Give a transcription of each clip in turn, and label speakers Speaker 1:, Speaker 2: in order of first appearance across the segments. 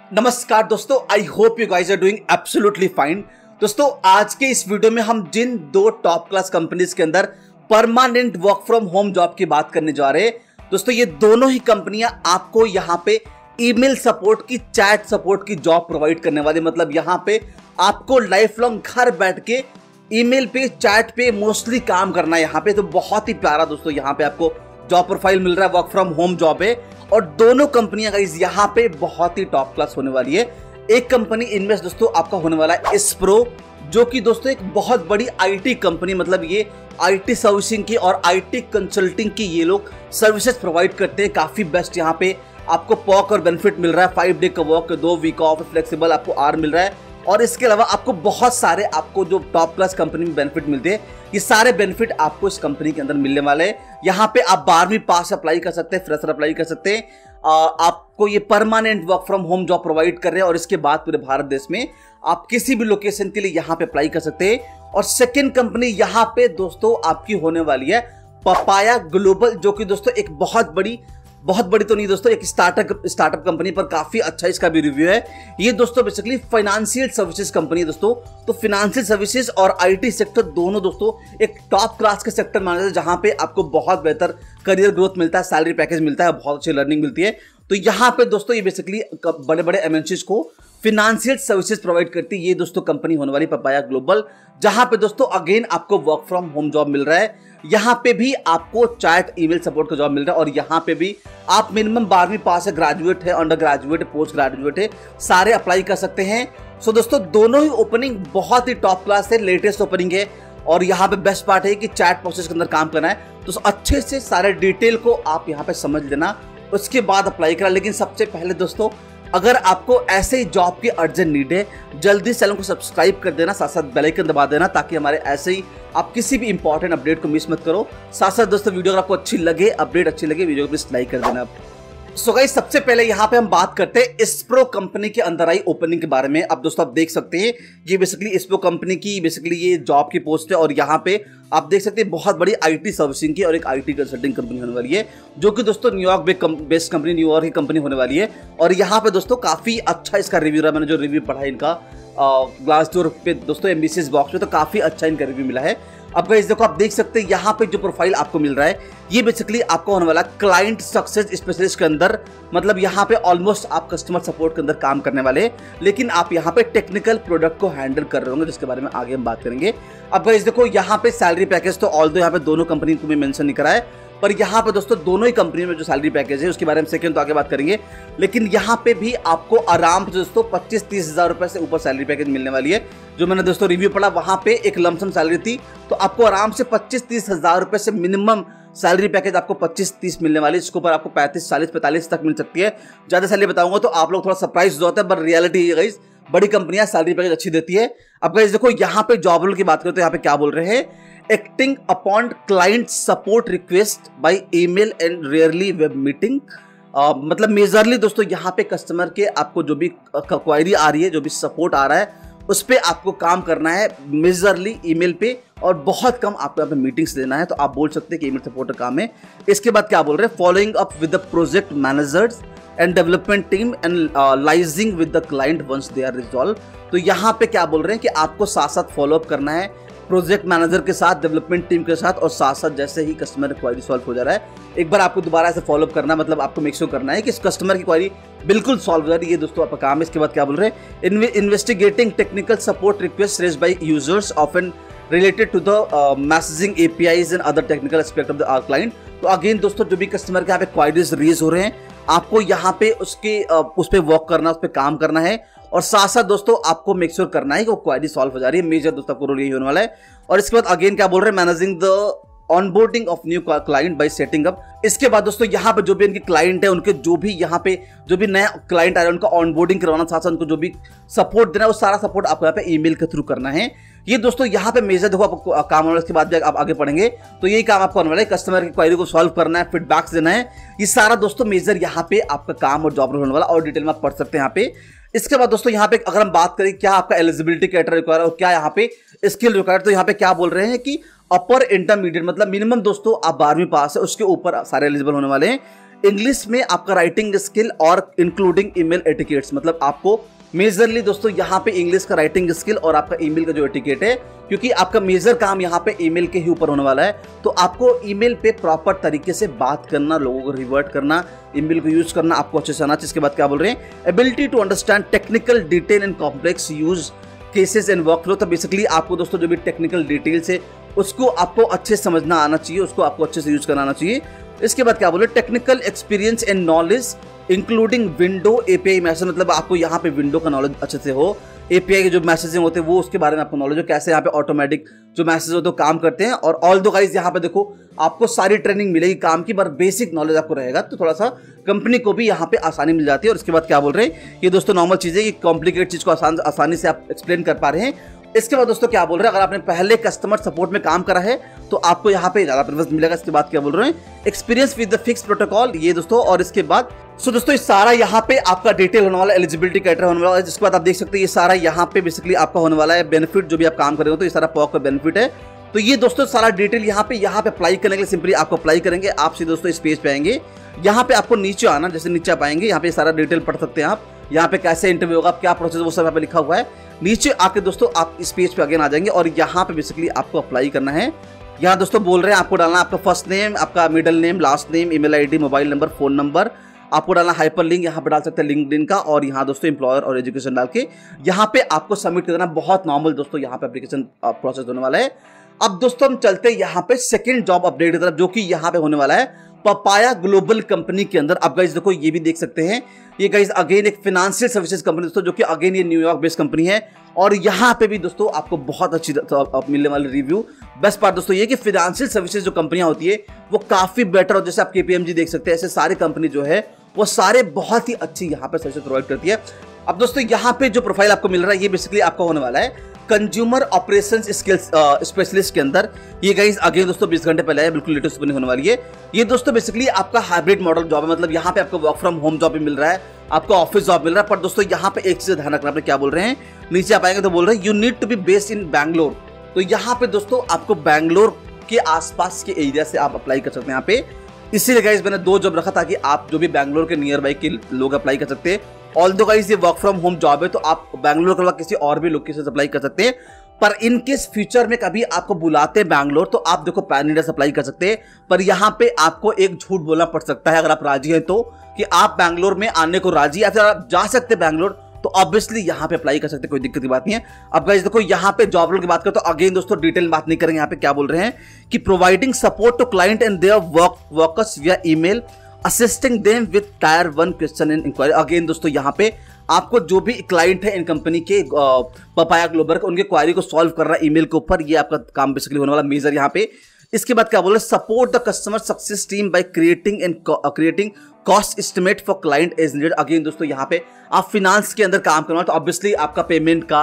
Speaker 1: नमस्कार दोस्तों, I hope you guys are doing absolutely fine. दोस्तों, आज के इस वीडियो में हम जिन दो टॉप क्लास कंपनीज के अंदर permanent work from home job की बात करने जा रहे हैं। दोस्तों, ये दोनों ही कंपनियां आपको यहाँ पे ईमेल सपोर्ट की, चैट सपोर्ट की जॉब प्रोवाइड करने वाली। मतलब यहाँ पे आपको लाइफ लॉन्ग घर बैठ के ईमेल पे, चैट पे मोस्टली काम करना है यहाँ पे। तो बहुत ही प्यारा दोस्तों यहाँ पे आपको जॉब प्रोफाइल मिल रहा है, वर्क फ्रॉम होम जॉब है। और दोनों कंपनियां गाइस यहाँ पे बहुत ही टॉप क्लास होने वाली है। एक कंपनी इनमें दोस्तों आपका होने वाला है इस्प्रो, जो कि दोस्तों एक बहुत बड़ी आईटी कंपनी, मतलब ये आईटी सर्विसिंग की और आईटी कंसल्टिंग की ये लोग सर्विसेज प्रोवाइड करते हैं। काफी बेस्ट यहाँ पे आपको पॉक और बेनिफिट मिल रहा है। 5 डे का वर्क, 2 वीक ऑफ, फ्लेक्सिबल आपको आर मिल रहा है। और इसके अलावा आपको बहुत सारे आपको जो टॉप क्लास कंपनी में बेनिफिट मिलते हैं, ये सारे बेनिफिट आपको इस कंपनी के अंदर मिलने वाले हैं। यहाँ पे आप 12वीं पास अप्लाई कर सकते हैं, फ्रेशर अप्लाई कर सकते हैं। आपको ये permanent work from home job provide कर रहे हैं और इसके बाद पूरे भारत देश में आप किसी भी लोकेशन के लिए यहाँ पे अप्लाई कर सकते हैं। और सेकेंड कंपनी यहाँ पे दोस्तों आपकी होने वाली है पपाया ग्लोबल, जो कि दोस्तों एक बहुत बड़ी तो नहीं दोस्तों, एक स्टार्टअप कंपनी पर काफी अच्छा इसका भी रिव्यू है। ये दोस्तों बेसिकली फाइनेंशियल सर्विसेज कंपनी है दोस्तों। तो फाइनेंशियल सर्विसेज और आईटी सेक्टर दोनों दोस्तों एक टॉप क्लास के सेक्टर माना जाता है, जहां पे आपको बहुत बेहतर करियर ग्रोथ मिलता है, सैलरी पैकेज मिलता है, बहुत अच्छी लर्निंग मिलती है। तो यहाँ पे दोस्तों ये बेसिकली बड़े बड़े एमएनसीज को फाइनेंशियल सर्विसेज प्रोवाइड करती है। ये दोस्तों कंपनी होने वाली पपाया ग्लोबल, जहां पे दोस्तों अगेन आपको वर्क फ्रॉम होम जॉब मिल रहा है। यहाँ पे भी आपको चैट ईमेल सपोर्ट का जॉब मिल रहा है। और यहाँ पे भी आप मिनिमम 12वीं पास है, ग्रेजुएट है, अंडर ग्रेजुएट है, पोस्ट ग्रेजुएट है, सारे अप्लाई कर सकते हैं। सो दोस्तों दोनों ही ओपनिंग बहुत ही टॉप क्लास है, लेटेस्ट ओपनिंग है। और यहाँ पे बेस्ट पार्ट है कि चैट प्रोसेस के अंदर काम करना है, तो अच्छे से सारे डिटेल को आप यहाँ पे समझ लेना, उसके बाद अप्लाई करना। लेकिन सबसे पहले दोस्तों, अगर आपको ऐसे ही जॉब की अर्जेंट नीड है, जल्दी चैनल को सब्सक्राइब कर देना, साथ साथ बेल आइकन दबा देना, ताकि हमारे ऐसे ही आप किसी भी इंपॉर्टेंट अपडेट को मिस मत करो। साथ साथ दोस्तों वीडियो अगर आपको अच्छी लगे, अपडेट अच्छी लगे, वीडियो को प्लीज लाइक कर देना। सो गाइस, सबसे पहले यहाँ पे हम बात करते हैं इस्प्रो कंपनी के अंदर आई ओपनिंग के बारे में। अब दोस्तों आप देख सकते हैं ये बेसिकली इस्प्रो कंपनी की बेसिकली ये जॉब की पोस्ट है। और यहाँ पे आप देख सकते हैं बहुत बड़ी आईटी सर्विसिंग की और एक आईटी कंसल्टिंग कंपनी होने वाली है, जो कि दोस्तों न्यूयॉर्क बेस्ड कंपनी, न्यूयॉर्क की कंपनी होने वाली है। और यहाँ पे दोस्तों काफी अच्छा इसका रिव्यू रहा। मैंने जो रिव्यू पढ़ा है इनका ग्लासडोर पे दोस्तों, एमबीसीएस बॉक्स में, तो काफी अच्छा इनका रिव्यू मिला है। अब गाइस देखो, आप देख सकते हैं यहाँ पे जो प्रोफाइल आपको मिल रहा है, ये बेसिकली आपको होने वाला क्लाइंट सक्सेस स्पेशलिस्ट के अंदर। मतलब यहाँ पे ऑलमोस्ट आप कस्टमर सपोर्ट के अंदर काम करने वाले हैं, लेकिन आप यहाँ पे टेक्निकल प्रोडक्ट को हैंडल कर रहे होंगे, जिसके बारे में आगे हम बात करेंगे। अब गाइस देखो, यहाँ पे सैलरी पैकेज तो ऑल्दो यहाँ पे दोनों कंपनी को भी मेंशन नहीं करा है, पर यहाँ पे दोस्तों दोनों ही कंपनियों में जो सैलरी पैकेज है उसके बारे में सेकंड तो आगे बात करेंगे। लेकिन यहाँ पे भी आपको आराम से दोस्तों 25-30 हज़ार रुपए से ऊपर सैलरी पैकेज मिलने वाली है। जो मैंने दोस्तों रिव्यू पढ़ा, वहां पे एक लमसम सैलरी थी, तो आपको आराम से 25-30 हज़ार रुपए से मिनिमम सैलरी पैकेज आपको 25-30 मिलने वाली है। इसके ऊपर आपको 35, 40, 45 तक मिल सकती है। ज्यादा सैलरी बताऊंगा तो आप लोग थोड़ा सरप्राइज होता है, बट रियलिटी गाइस बड़ी कंपनियां सैलरी पैकेज अच्छी देती है। अब गाइस देखो, यहाँ पे जॉब रोल की बात करें तो यहाँ पे क्या बोल रहे हैं, acting upon client support request by email and rarely web meeting. मतलब मेजरली दोस्तों यहाँ पे कस्टमर के आपको जो भी क्वायरी आ रही है, जो भी सपोर्ट आ रहा है, उस पर आपको काम करना है मेजरली ईमेल पे, और बहुत कम आपको यहाँ पे मीटिंग्स देना है। तो आप बोल सकते हैं कि ईमेल सपोर्ट का काम है। इसके बाद क्या बोल रहे हैं, following up with the project managers and development team and liaising with the client once they are resolve. तो यहाँ पे क्या बोल रहे हैं कि आपको साथ साथ फॉलोअप करना है प्रोजेक्ट मैनेजर के साथ, डेवलपमेंट टीम के साथ, और साथ साथ जैसे ही कस्टमर क्वायरी सॉल्व हो जा रहा है, एक बार आपको दोबारा ऐसे फॉलोअप करना है। मतलब आपको मेक श्योर करना है कि इस कस्टमर की क्वायरी बिल्कुल सॉल्व हो जा रही है। ये दोस्तों आपका काम है। इसके बाद क्या बोल रहे हैं, investigating technical support request raised by users often related to the messaging APIs and other technical aspect of the our client. तो अगेन दोस्तों, जो भी कस्टमर के यहाँ पे क्वायरीज रेज हो रहे हैं, आपको यहाँ पे उसके उस पर वर्क करना, उस पर काम करना है। और साथ साथ दोस्तों आपको मेक श्योर करना है कि वो क्वायरी सॉल्व हो जा रही है। मेजर दोस्तों आपको रोल यही होने वाला है। और इसके बाद अगेन क्या बोल रहे हैं, managing the onboarding of new client by setting up. इसके बाद दोस्तों यहाँ पे जो भी इनके क्लाइंट है, उनके जो भी यहाँ पे जो भी नया क्लाइंट आ रहा है, उनका ऑनबोर्डिंग करवाना, साथ साथ उनको जो भी सपोर्ट देना है, वो सारा सपोर्ट आपको यहाँ पे ईमेल के थ्रू करना है। ये दोस्तों यहाँ पे मेजर देखो आपको काम होने वाला। इसके बाद आप आगे पढ़ेंगे तो यही काम आपको होने वाला है, कस्टमर की क्वायरी को सॉल्व करना है, फीडबैक्स देना है। ये सारा दोस्तों मेजर यहाँ पे आपका काम और जॉब रोल होने वाला, और डिटेल में आप पढ़ सकते हैं यहाँ पे। इसके बाद दोस्तों यहाँ पे अगर हम बात करें क्या आपका एलिजिबिलिटी क्राइटेरिया रिक्वायर और क्या यहाँ पे स्किल रिक्वायर, तो यहाँ पे क्या बोल रहे हैं कि अपर इंटरमीडिएट, मतलब मिनिमम दोस्तों आप 12वीं पास है, उसके ऊपर सारे एलिजिबल होने वाले हैं। इंग्लिश में आपका राइटिंग स्किल और इंक्लूडिंग ईमेल एटिकेट्स, मतलब आपको मेजरली दोस्तों यहाँ पे इंग्लिश का राइटिंग स्किल और आपका ईमेल का जो एटिकेट है, क्योंकि आपका मेजर काम यहाँ पे ईमेल के ही ऊपर होने वाला है। तो आपको ईमेल पे प्रॉपर तरीके से बात करना, लोगों को रिवर्ट करना, ईमेल को यूज करना आपको अच्छे से आना चाहिए। इसके बाद क्या बोल रहे हैं, ability to understand technical detail and complex use cases and work flow. तो बेसिकली आपको दोस्तों जो भी टेक्निकल डिटेल्स है उसको आपको अच्छे से समझना आना चाहिए, उसको आपको अच्छे से यूज करना आना चाहिए। इसके बाद क्या बोले, technical experience and knowledge including window API message, मतलब आपको यहाँ पे विंडो का नॉलेज अच्छे से हो, एपीआई के जो मैसेजिंग होते हैं वो उसके बारे में आपको नॉलेज हो, कैसे यहाँ पे ऑटोमेटिक जो मैसेज होते हैं काम करते हैं। और ऑल दो गाइज यहाँ पे देखो आपको सारी ट्रेनिंग मिलेगी काम की, पर बेसिक नॉलेज आपको रहेगा तो थोड़ा सा कंपनी को भी यहाँ पे आसानी मिल जाती है। और इसके बाद क्या बोल रहे हैं, ये दोस्तों नॉर्मल चीज़ है कि कॉम्प्लिकेट चीज़ को आसानी से आप एक्सप्लेन कर पा रहे हैं। इसके बाद दोस्तों क्या बोल रहे हैं, अगर आपने पहले कस्टमर सपोर्ट में काम करा है तो आपको यहाँ पे ज्यादा प्रेफरेंस मिलेगा। इसके बाद क्या बोल रहे हैं, experience with the fix protocol, ये दोस्तों। और इसके बाद दोस्तों ये सारा यहाँ पे आपका डिटेल होने वाला है, एलिजिबिलिटी क्राइटेरिया होने वाला है। जिसके बाद आप देख सकते हैं ये सारा यहाँ पे बेसिकली आपका होने वाला है बेनिफिट, जो भी आप काम करेंगे तो ये सारा पॉक का बेनिफिट है। तो ये दोस्तों सारा डिटेल यहाँ पे अप्लाई करने के लिए सिंपली आपको अप्लाई करेंगे। आप सीधे दोस्तों इस पेज पे आएंगे, यहाँ पे आपको नीचे आना, जैसे नीचे आप आएंगे यहाँ पे सारा डिटेल पढ़ सकते हैं आप, यहाँ पे कैसे इंटरव्यू होगा, क्या प्रोसेस, वो सब यहाँ पे लिखा हुआ है। नीचे आके दोस्तों आप इस पेज पे अगेन आ जाएंगे और यहाँ पे बेसिकली आपको अप्लाई करना है। यहाँ दोस्तों बोल रहे हैं आपको डालना आपका फर्स्ट नेम, आपका middle name, last name, email ID, mobile number, phone number, आपको डालना हाइपर लिंक, यहाँ पे डाल सकते हैं लिंक्डइन का, और यहाँ दोस्तों एम्प्लॉयर और एजुकेशन डाल के यहाँ पे आपको सबमिट कर देना। बहुत नॉर्मल दोस्तों यहाँ पे एप्लीकेशन प्रोसेस होने वाला है। अब दोस्तों हम चलते हैं यहाँ पे सेकंड जॉब अपडेट की तरफ, जो कि यहाँ पे होने वाला है पपाया ग्लोबल कंपनी के अंदर। अब गाइस देखो ये भी देख सकते हैं, ये गाइस अगेन एक फाइनेंशियल सर्विसेज कंपनी दोस्तों, जो कि अगेन ये न्यूयॉर्क बेस्ड कंपनी है। और यहाँ पे भी दोस्तों आपको बहुत अच्छी मिलने वाली रिव्यू। बेस्ट पार्ट दोस्तों ये कि फाइनेंशियल सर्विसेज जो कंपनियां होती है वो काफी बेटर, और जैसे आप केपीएमजी देख सकते हैं, ऐसे सारी कंपनी जो है वो सारे बहुत ही अच्छी यहाँ पे सर्विसेज प्रोवाइड करती है। अब दोस्तों यहाँ पे जो प्रोफाइल आपको मिल रहा है ये बेसिकली आपका होने वाला है कंज्यूमर ऑपरेशंस स्किल्स स्पेशलिस्ट के अंदर। ये गाइस अगेन दोस्तों 20 घंटे पहले है, बिल्कुल लेटेस्ट बनी होने वाली है। ये दोस्तों बेसिकली आपका हाइब्रिड मॉडल जॉब है, मतलब यहाँ पे आपको वर्क फ्रॉम होम जॉब भी मिल रहा है, आपको ऑफिस जॉब मिल रहा है। पर दोस्तों यहाँ पे एक चीज ध्यान रखना, आपने क्या बोल रहे हैं, नीचे आप आएंगे तो बोल रहे हैं you need to be based in Bangalore. तो यहाँ पे दोस्तों आपको बैंगलोर के आसपास के एरिया से आप अप्लाई कर सकते हैं यहाँ पे। इसीलिए गाइस मैंने 2 जॉब रखा ताकि आप जो भी बैंगलोर के नियर बाई के लोग अप्लाई कर सकते हैं। ऑल्दो गाइस ये वर्क फ्रॉम होम जॉब है तो आप बैंगलोर के अलावा किसी और भी लोकेशन से अप्लाई कर सकते हैं। पर इन केस फ्यूचर में कभी आपको बुलाते हैं बैंगलोर तो आप देखो पैन इंडिया से अप्लाई कर सकते हैं। पर यहाँ पे आपको एक झूठ बोलना पड़ सकता है अगर आप राजी हैं तो, कि आप बैंगलोर में आने को राजी या फिर आप जा सकते हैं बैंगलोर, तो ऑब्वियसली यहाँ पे अप्लाई कर सकते हैं, कोई दिक्कत की बात नहीं है। अब गाइस देखो यहाँ पे जॉब रोल की बात करें तो अगेन दोस्तों डिटेल बात नहीं करेंगे। यहाँ पे क्या बोल रहे हैं कि providing support to client and their workers via email, assisting them with tier 1 question and inquiry. Again दोस्तों यहाँ पे आपको जो भी क्लाइंट है इन कंपनी के पपाया ग्लोबल उनके क्वारी को सॉल्व कर रहा है ईमेल के ऊपर, ये आपका काम बेसिकली होने वाला मेजर यहाँ पे। इसके बाद क्या बोल रहे हैं, support the customer success team by creating cost estimate for client as needed. Again दोस्तों यहाँ पे आप फिनांस के अंदर काम करना तो ऑब्वियसली आपका पेमेंट का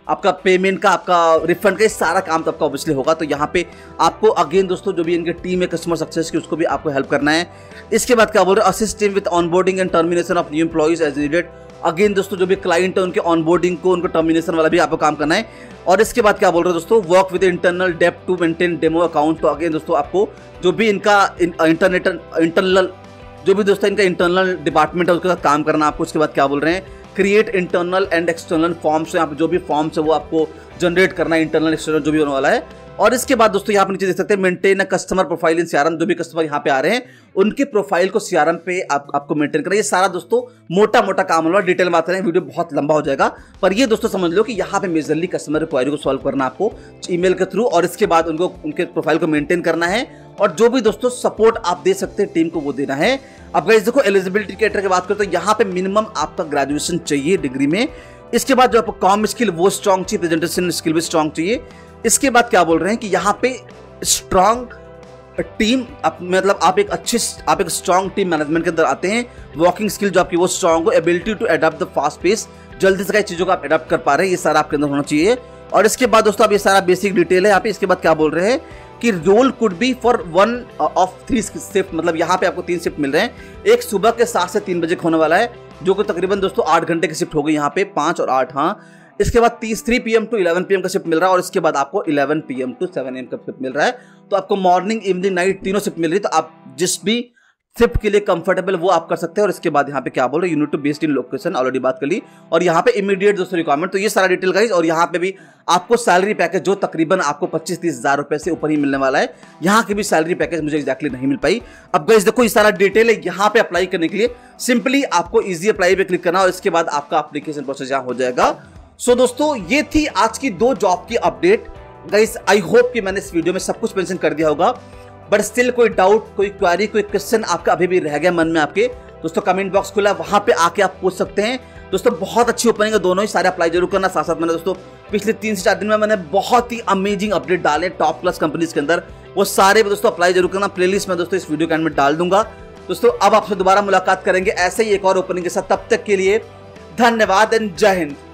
Speaker 1: आपका रिफंड का सारा काम तो आपका ऑब्वियसली होगा। तो यहाँ पे आपको अगेन दोस्तों जो भी इनके टीम है कस्टमर सक्सेस की उसको भी आपको हेल्प करना है। इसके बाद क्या बोल रहे हैं, assist team with onboarding and termination of new employees as needed. Again दोस्तों जो भी क्लाइंट है उनके ऑनबोर्डिंग को उनको टर्मिनेशन वाला भी आपको काम करना है। और इसके बाद क्या बोल रहे हैं दोस्तों, work with internal depth to maintain demo account. तो अगेन दोस्तों आपको जो भी इनका इंटरनल जो भी दोस्तों इनका इंटरनल डिपार्टमेंट है उसके साथ काम करना आपको। उसके बाद क्या बोल रहे हैं, create internal and external forms, यहाँ पे जो भी फॉर्म्स है वो आपको जनरेट करना है, इंटरनल एक्सटर्नल जो भी होने वाला है। और इसके बाद दोस्तों यहाँ पे नीचे देख सकते हैं maintain a customer profile in CRM. जो भी कस्टमर यहाँ पे आ रहे हैं उनके प्रोफाइल को सीआरएम पे आपको मेंटेन करना। ये सारा दोस्तों मोटा मोटा काम होगा, डिटेल में बात करें वीडियो बहुत लंबा हो जाएगा। पर ये दोस्तों समझ लो कि यहाँ पे मेजरली कस्टमर क्वारी को सॉल्व करना आपको ईमेल के थ्रू, और इसके बाद उनके प्रोफाइल को मेंटेन करना है। और जो भी दोस्तों सपोर्ट आप दे सकते हैं टीम को वो देना है। अब गाइस देखो एलिजिबिलिटी क्राइटेरिया की बात करें तो यहाँ पे मिनिमम आपका ग्रेजुएशन चाहिए डिग्री में। इसके बाद जो आपको कॉम स्किल वो स्ट्रॉन्ग चाहिए, प्रेजेंटेशन स्किल भी स्ट्रॉन्ग चाहिए। इसके बाद क्या बोल रहे हैं कि यहाँ पे स्ट्रॉन्ग टीम मतलब आप एक स्ट्रॉन्ग टीम मैनेजमेंट के अंदर आते हैं। वर्किंग स्किल जो आपकी वो स्ट्रॉन्ग हो, ability to adopt the fast pace, जल्दी से कई चीजों को आप अडॉप्ट कर पा रहे हैं, ये सारा आपके अंदर होना चाहिए। और इसके बाद दोस्तों अब ये सारा बेसिक डिटेल है यहाँ पे। इसके बाद क्या बोल रहे हैं कि role could be for 1 of 3 shift, मतलब यहाँ पे आपको 3 शिफ्ट मिल रहे हैं। एक सुबह के 7 से 3 बजे होने वाला है, जो कि तकरीबन दोस्तों 8 घंटे की शिफ्ट हो गई यहाँ पे, 5 और 8 हाँ। इसके बाद 3 PM to 11 PM का शिफ्ट मिल रहा है, और इसके बाद आपको 11 PM to 7 AM का शिफ्ट मिल रहा है। तो आपको मॉर्निंग इवनिंग नाइट तीनों शिफ्ट मिल रही है। तो आप जिस भी शिफ्ट के लिए कंफर्टेबल वो आप कर सकते हैं। और इसके बाद यहाँ पे क्या बोल रहे हैं, unit to based in location, already बात कर ली। और यहाँ पे इमीडिएट दोस्तों रिक्वायरमेंट, तो ये सारा डिटेल गाइस। और यहाँ पे भी आपको सैलरी पैकेज जो तकरीबन आपको 25-30 हज़ार रुपए से ऊपर ही मिलने वाला है। यहाँ की भी सैलरी पैकेज मुझे एक्जैक्टली नहीं मिल पाई। अब गाइस देखो ये सारा डिटेल है। यहाँ पे अप्लाई करने के लिए सिंपली आपको इजी अप्लाई पे क्लिक करना और इसके बाद आपका एप्लीकेशन प्रोसेस यहाँ हो जाएगा। सो दोस्तों ये थी आज की 2 जॉब की अपडेट गाइस। आई होप कि मैंने इस वीडियो में सब कुछ मेंशन कर दिया होगा, बट स्टिल कोई डाउट, कोई क्वेरी, कोई क्वेश्चन आपका अभी भी रह गया मन में आपके, दोस्तों कमेंट बॉक्स खुला, वहां पे आके आप पूछ सकते हैं। दोस्तों बहुत अच्छी ओपनिंग है, दोनों ही सारे अप्लाई जरूर करना। साथ साथ मैंने दोस्तों पिछले 3 से 4 दिन में मैंने बहुत ही अमेजिंग अपडेट डाले टॉप क्लास कंपनीज के अंदर, वो सारे दोस्तों अप्लाई जरूर करना। प्लेलिस्ट में दोस्तों इस वीडियो के एंड में डाल दूंगा। दोस्तों अब आपसे दोबारा मुलाकात करेंगे ऐसे ही एक और ओपनिंग के साथ। तब तक के लिए धन्यवाद एंड जय हिंद।